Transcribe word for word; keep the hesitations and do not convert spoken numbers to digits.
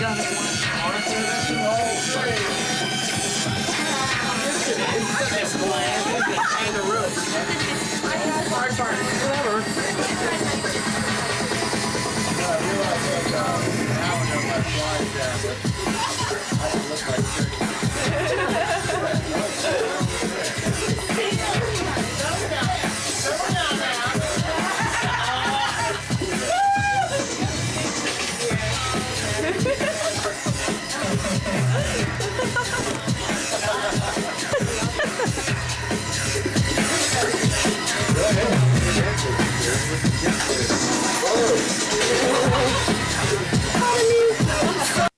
Hard part. Whatever. I realize that uh, now I know my flies down, but I look like